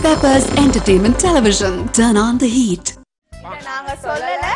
Peppers Entertainment Television. Turn on the heat. நாங்க சொல்லல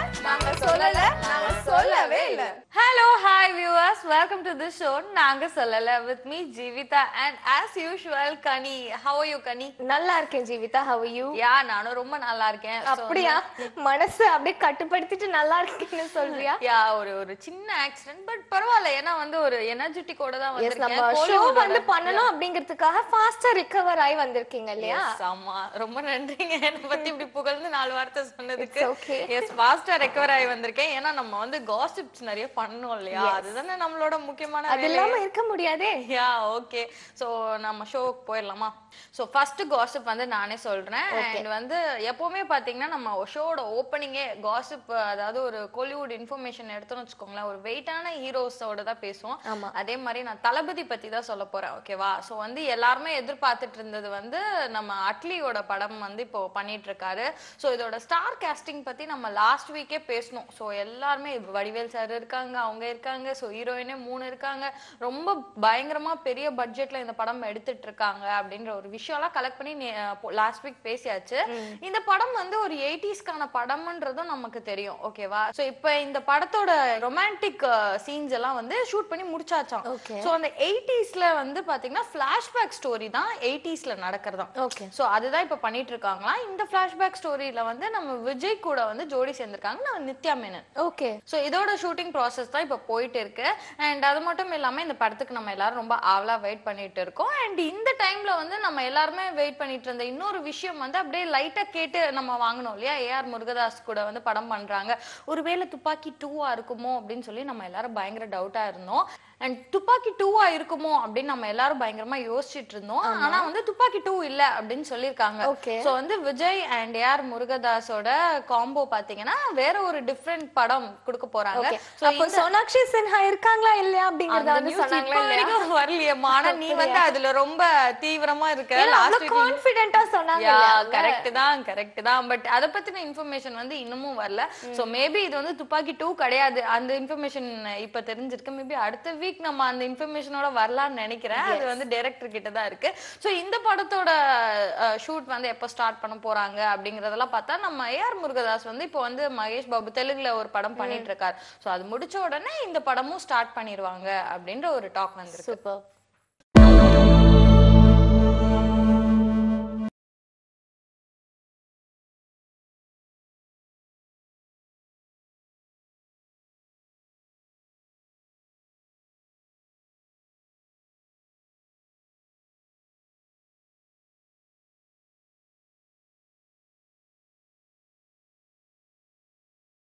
நாங்க சொல்லவே இல்ல. Hello, hi viewers, welcome to this show நாங்க சொல்லல with me Jeevitha and as usual Kani. How are you Kani? நல்லா இருக்கேன் ஜீவிதா. how are you? நானும் ரொம்ப நல்லா இருக்கேன். அப்படியே மனசு அப்படியே கட்டுப்படுத்திட்டு நல்லா இருக்கேன்னு சொல்றியா? ஒரு சின்ன ஆக்சிடென்ட் பட் பரவாயில்லை. ஏன்னா வந்து ஒரு எனர்ஜெட்டிக்கோட தான் வந்திருக்கேன். நம்ம ஷோ வந்து பண்ணனும் அப்படிங்கிறதுக்காக ஃபாஸ்டா ரிகவர் ஆயி வந்திருக்கீங்க இல்லையா? ஆமா, ரொம்ப நன்றிங்க என்ன பத்தி இப்படி புகழ்ந்து 4 வார்த்தை சொன்னதுக்கு. எஸ், ஃபாஸ்டா ரெக்கவர் ஆயி வந்திருக்கேன். ஏன்னா நம்ம வந்து காசிப்ஸ் நிறைய பண்ணோம் இல்லையா? அதுதானே நம்மளோட முக்கியமான வேலை. அது இல்லாம இருக்க முடியாதே. ஓகே, சோ நம்ம ஷோக்கு போயிடலாமா? சோ ஃபர்ஸ்ட் காசிப் வந்து நானே சொல்றேன். அண்ட் வந்து எப்பவுமே பாத்தீங்கன்னா நம்ம ஷோட ஓப்பனிங்கே காசிப், அதாவது ஒரு கோலிவுட் இன்ஃபர்மேஷன் எடுத்தோம்னு வச்சுக்கோங்களேன், ஒரு வெயிட்டான ஹீரோஸோட தான் பேசுவோம். அதே மாதிரி நான் தளபதி பத்தி தான் சொல்ல போறேன். ஓகேவா? சோ வந்து எல்லாருமே எதிர்பார்த்துட்டு இருந்தது வந்து நம்ம அட்லியோட படம் வந்து இப்போ பண்ணிட்டு இருக்காரு. சோ இதோட ஸ்டார் காஸ்டிங் பத்தி நம்ம லாஸ்ட் வீக்கே பேசணும். சோ எல்லாருமே வடிவேல் சார் இருக்காங்க, அவங்க இருக்காங்க, சோ ஹீரோயினே 3 இருக்காங்க, ரொம்ப பயங்கரமா பெரிய பட்ஜெட்ல இந்த படம் எடுத்துட்டு இருக்காங்க அப்படின்ற ஒரு விஷயம்லாம் கலெக்ட் பண்ணி லாஸ்ட் வீக் பேசியாச்சு. இந்த படம் வந்து ஒரு 80ஸ்க்கான படம்ன்றதும் நமக்கு தெரியும். ஓகேவா? சோ இப்போ இந்த படத்தோட ரொமான்டிக் சீன்ஸ் எல்லாம் வந்து ஷூட் பண்ணி முடிச்சாச்சாம். சோ அந்த 80ஸ்ல வந்து பாத்தீங்கன்னா பிளாஷ்பேக் ஸ்டோரி தான் 80ஸ்ல நடக்கிறதாம். சோ அதுதான் இப்ப பண்ணிட்டு இருக்காங்களா. இந்த பிளாஷ்பேக் ஸ்டோரியில வந்து நம்ம விஜய் கூட வந்து ஜோடி சேர்ந்திருக்காங்க, நம்ம நித்யா மேனன். ஓகே, சோ இதோட ஷூட்டிங் ப்ராசஸ் தான் இப்ப போயிட்டு இருக்கு. அண்ட் அது மட்டும் இல்லாம இந்த படத்துக்கு நம்ம எல்லாரும் ரொம்ப ஆவலா வெயிட் பண்ணிட்டு இருக்கோம். அண்ட் இந்த டைம்ல வந்து நம்ம எல்லாருமே வெயிட் பண்ணிட்டு இருந்த இன்னொரு விஷயம் வந்து அப்படியே லைட்டா கேட்டு நம்ம வாங்கணும் இல்லையா? ஏஆர் முருகதாஸ் கூட வந்து படம் பண்றாங்க, ஒருவேளை துப்பாக்கி 2 இருக்குமோ அப்படின்னு சொல்லி நம்ம எல்லாரும் பயங்கர டவுட்டா இருந்தோம். அண்ட் துப்பாக்கி 2 இருக்குமோ அப்படின்னு நம்ம எல்லாரும் பயங்கரமா யோசிச்சுட்டு இருந்தோம். ஆனா வந்து துப்பாக்கி 2 இல்ல அப்படின்னு சொல்லிருக்காங்க. சோ வந்து விஜய் அண்ட் ஏஆர் முருகதாஸோட காம்போ பாத்தீங்கன்னா வேற ஒரு டிஃபரெண்ட் படம் கொடுக்க போறாங்க. அப்ப சோனாக்ஷி சின்ஹா இருக்காங்களா இல்லையா அப்படிங்கறத வந்து சொன்னாங்களா இல்லையா? வரலையேமா. ஆனா நீ வந்து அதுல ரொம்ப தீவிரமா இருக்க. லாஸ்ட் கான்ஃபிடென்ட்டா சொன்னாங்க. கரெக்ட் தான். பட் அத பத்தின இன்ஃபர்மேஷன் வந்து இன்னமும் வரல. சோ மேபி இது வந்து துப்பாக்கி 2 கிடையாது. அந்த இன்ஃபர்மேஷன் இப்ப தெரிஞ்சிருக்கு. மேபி அடுத்த வீக் நம்ம அந்த இன்ஃபர்மேஷனோட வரலாம்னு நினைக்கிறேன். அது வந்து டைரக்டர் கிட்ட தான் இருக்கு. சோ இந்த படத்தோட ஷூட் வந்து எப்ப ஸ்டார்ட் பண்ண போறாங்க அப்படிங்கறதெல்லாம் பார்த்தா நம்ம ஏஆர் முருகதாஸ் வந்து இப்போ வந்து மகேஷ் பாபு தெலுங்குல ஒரு படம் பண்ணிட்டு இருக்காரு. சோ அது முடிச்ச உடனே இந்த படமும் ஸ்டார்ட் பண்ணிடுவாங்க அப்படின்ற ஒரு டாக் வந்திருக்கு. சூப்பர்.